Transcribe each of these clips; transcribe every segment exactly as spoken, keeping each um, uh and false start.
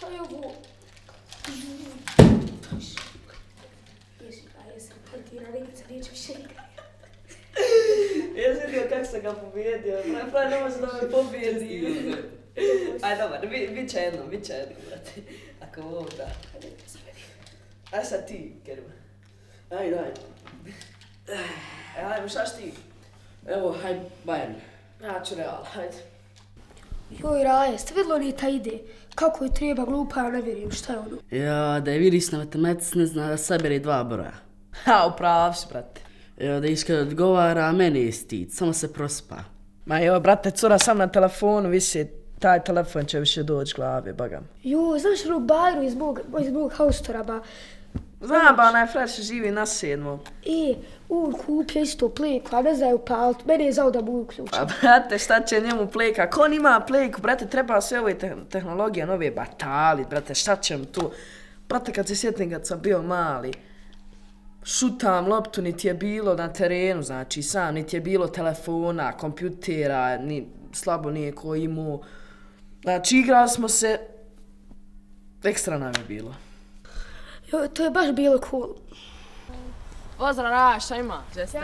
Šta je ovo? Jesi, pa jesam partira, Rivica neće više igrati. Jesi vidio kako sam ga pobjedio, pravi ne može da me pobjedi. Aj, dobar, bit će jedno, bit će jedno, brate. Ako ovo da. Aj sad ti, Kerima. Ajde, ajde. E, ajmo, šaš ti? Evo, hajde, Bayern. Ja ću Real, hajde. Joj, Raje, ste vidjeli li ta ide? Kako je treba, glupa, ja ne vjerujem, šta je ono? Ja, da je vidiš na matematici ne zna da sabere dva broja. Ha, uprav si, brate. Ja, da iškada odgovara, mene je stid, samo se prospa. Ma jo, brate, cura sam na telefonu visi, taj telefon će više doći glave, bagam. Jo, znaš li u Bajru iz mog, iz mog haustora, ba? Znam, ba, onaj frač živi na sedmom. E, on kupio isto pleku, a ne znaju palit, mene je zao da mu uključim. Pa, brate, šta će njemu pleka? Ko on ima pleku, brate, treba sve ove te tehnologije, nove batali, brate, šta će mu tu? Brate, kad se sjetim kad sam bio mali, šutam loptu, niti je bilo na terenu, znači sam, niti je bilo telefona, kompjutera, ni, slabo nije ko imao. Znači, igrali smo se, ekstra nam je bilo. Jo, to je baš bilo cool. Pozdrav, Raja, šta ima? Čestice.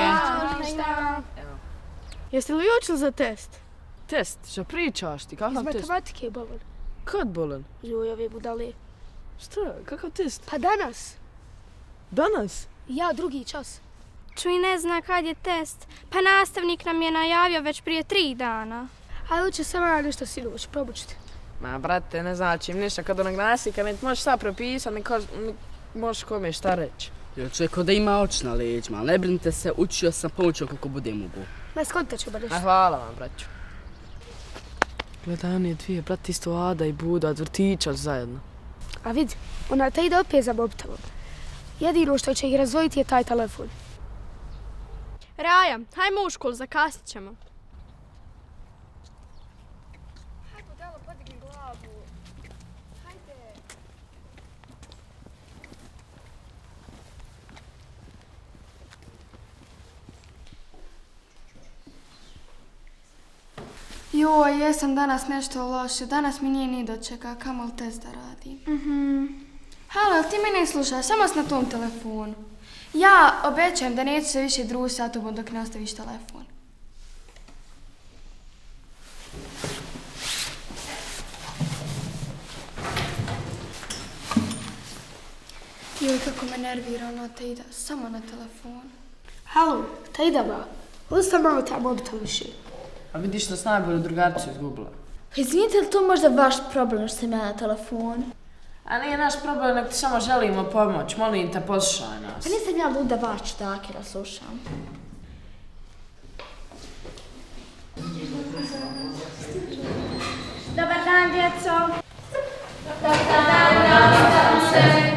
Ćao, jeste li učili za test? Test? Šta pričaš ti? Kakav Iz test? matematike je bolan. Kad bolan? Joj, ove budale. Šta? Kakav test? Pa danas. Danas? Ja, drugi čas. Čuj, ne zna kad je test. Pa nastavnik nam je najavio već prije tri dana. Ali uče samo ja nešto sinoć, probučite. Ma, brate, ne znači im ništa. Kad onog nastavnika ne možeš šta propisati, ne možeš kome šta reći. Jo, čovjek da ima oči na leđima, ali ne brinite se, učio sam pomoću koliko bude mogu. Ma, skontat ću ba nešto. A hvala vam, braću. Gledaj, oni dvije, brat, isto Ada i Buda, od vrtića zajedno. A vidi, ona te ide opet za mobitelom. Jedino što će ih razvojiti je taj telefon. Raja, hajmo u školu, zakasnit ćemo. Hajde, Delo, podigni glavu. Hajde. Joj, jesam danas nešto loše. Danas mi nije ni dočeka, kamoli test da radim. Mhm. Halo, jel ti me ne slušaš? Samo si na tom telefonu. Ja obećajem da neću se više družiti sa tobom dok ne ostaviš telefon. Joj, kako me nervira ona Taida. Samo na telefonu. Halo, Taida ba. Ostav malo taj mobitel više. A vidiš da s najbolju drugaricu izgubila. Izvinite li to možda vaš problem što sam ja na telefonu? A nije naš problem, nek ti samo želimo pomoć. Molim te, poslušaj nas. Pa nisam ja luda vaš čitake da slušam. Dobar dan, djeco. Dobar dan, nastavnice.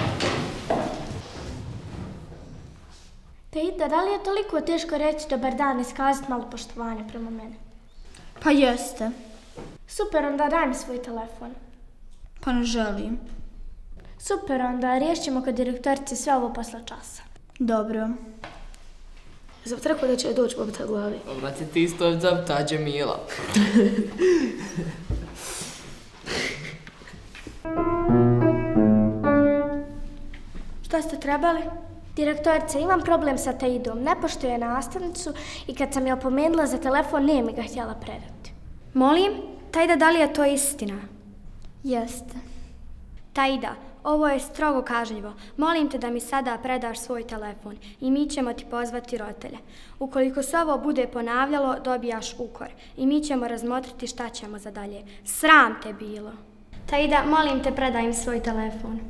Taida, da li je toliko teško reći dobar dan i iskazati malo poštovanja prema mene? Pa jeste. Super, onda daj mi svoj telefon. Pa ne želim. Super, onda riješit ćemo kod direktorice sve ovo posle časa. Dobro. Zab rekao da će doći mobitel glavi. Brate, ti isto zapta Džemila. Šta ste trebali? Direktorice, imam problem sa Taidom. Ne poštuje nastavnicu i kad sam je opomenula za telefon, nije mi ga htjela predati. Molim, Taida, da li je to istina? Jeste. Taida, ovo je strogo kažnjivo. Molim te da mi sada predaš svoj telefon i mi ćemo ti pozvati roditelje. Ukoliko se ovo bude ponavljalo, dobijaš ukor i mi ćemo razmotriti šta ćemo za dalje. Sram te bilo. Taida, molim te predaj im svoj telefon.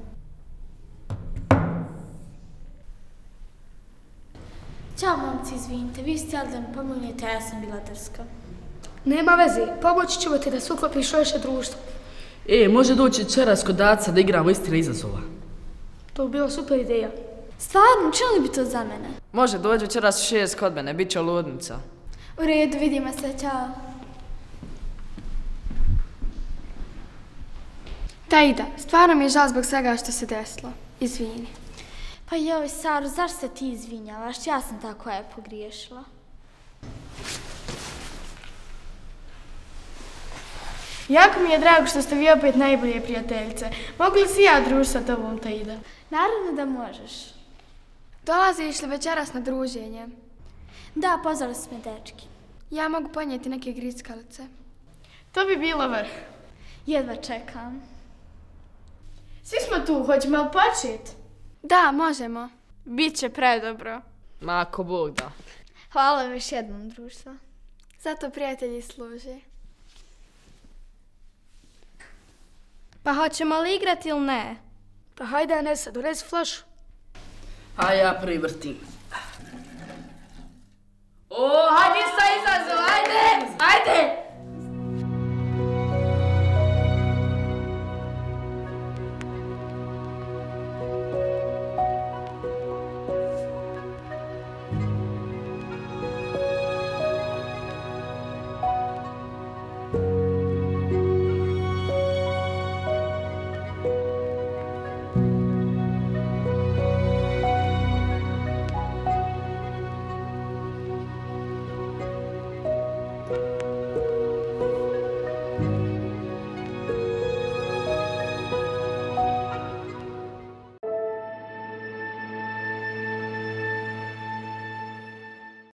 Ćao, momci, izvinite. Vi ste htjeli da mi pomognete, a ja sam bila drska. Nema veze, pomoći ćemo ti da se uklopiš u naše društvo. E, može doći večeras kod Daca da igramo istina izazova. To bi bila super ideja. Stvarno, čeli bi to za mene? Može, dođi večeras u šest kod mene, bit će ludnica. U redu, vidimo se, čao. Taida, stvarno mi je žal zbog svega što se desilo. Izvini. Pa joj, Saru, zašto se ti izvinjavaš? Ja sam ta koja je pogriješila. Jako mi je drago što ste vi opet najbolje prijateljice. Mogu li si ja družiti sa tobom, Taida? Naravno da možeš. Dolaziš li večeras na druženje? Da, pozvali su me dečki. Ja mogu ponijeti neke grickalice. To bi bilo vrh. Jedva čekam. Svi smo tu, hoćemo li početi? Da, možemo. Biće predobro. Ma ako Bog da. Hvala vam još jednom, društvo. Zato prijatelji služe. Pa hoćemo li igrati ili ne? Pa hajde, Anesa, donesi flašu. A ja prvi vrtim. O, hajde sa izazov, ajde! Ajde!